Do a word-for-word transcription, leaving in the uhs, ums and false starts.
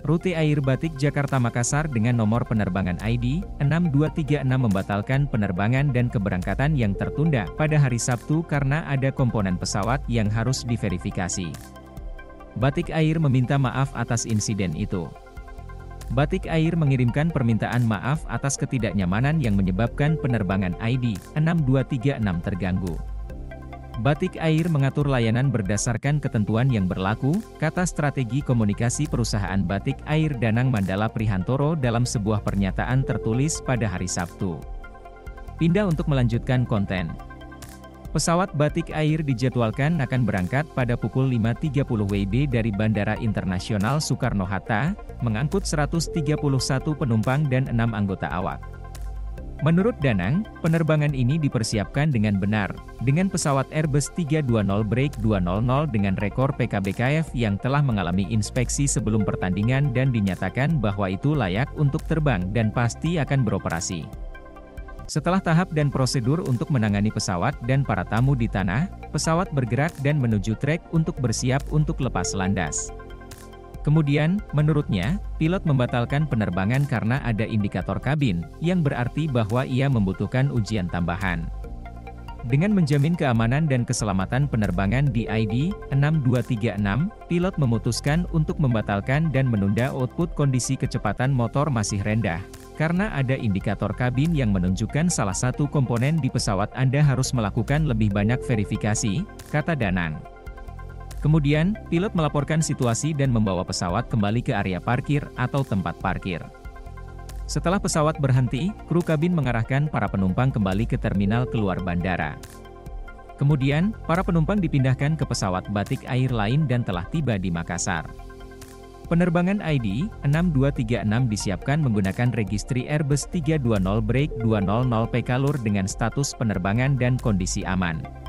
Rute Air Batik Jakarta-Makassar dengan nomor penerbangan I D enam dua tiga enam membatalkan penerbangan dan keberangkatan yang tertunda pada hari Sabtu karena ada komponen pesawat yang harus diverifikasi. Batik Air meminta maaf atas insiden itu. Batik Air mengirimkan permintaan maaf atas ketidaknyamanan yang menyebabkan penerbangan I D enam dua tiga enam terganggu. Batik Air mengatur layanan berdasarkan ketentuan yang berlaku, kata strategi komunikasi perusahaan Batik Air Danang Mandala Prihantoro dalam sebuah pernyataan tertulis pada hari Sabtu. Pindah untuk melanjutkan konten. Pesawat Batik Air dijadwalkan akan berangkat pada pukul lima tiga puluh W B dari Bandara Internasional Soekarno-Hatta, mengangkut seratus tiga puluh satu penumpang dan enam anggota awak. Menurut Danang, penerbangan ini dipersiapkan dengan benar, dengan pesawat Airbus tiga dua nol dua nol nol dengan rekor P K B K F yang telah mengalami inspeksi sebelum pertandingan dan dinyatakan bahwa itu layak untuk terbang dan pasti akan beroperasi. Setelah tahap dan prosedur untuk menangani pesawat dan para tamu di tanah, pesawat bergerak dan menuju trek untuk bersiap untuk lepas landas. Kemudian, menurutnya, pilot membatalkan penerbangan karena ada indikator kabin, yang berarti bahwa ia membutuhkan ujian tambahan. Dengan menjamin keamanan dan keselamatan penerbangan di I D enam dua tiga enam, pilot memutuskan untuk membatalkan dan menunda output kondisi kecepatan motor masih rendah. Karena ada indikator kabin yang menunjukkan salah satu komponen di pesawat Anda harus melakukan lebih banyak verifikasi, kata Danang. Kemudian, pilot melaporkan situasi dan membawa pesawat kembali ke area parkir atau tempat parkir. Setelah pesawat berhenti, kru kabin mengarahkan para penumpang kembali ke terminal keluar bandara. Kemudian, para penumpang dipindahkan ke pesawat Batik Air lain dan telah tiba di Makassar. Penerbangan I D enam dua tiga enam disiapkan menggunakan registri Airbus tiga dua nol dua nol nol P K L U R dengan status penerbangan dan kondisi aman.